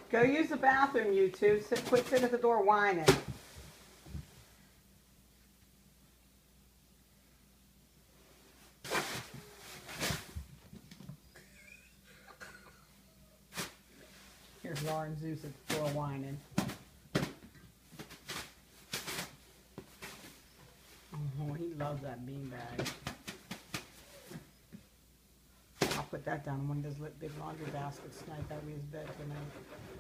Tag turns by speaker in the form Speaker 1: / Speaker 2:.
Speaker 1: Go use the bathroom, you two. Quit sitting at the door whining. Here's Laura and Zeus at the door whining. Oh, he loves that beanbag. I'll put that down in one of those big laundry baskets tonight. That'll be his bed tonight.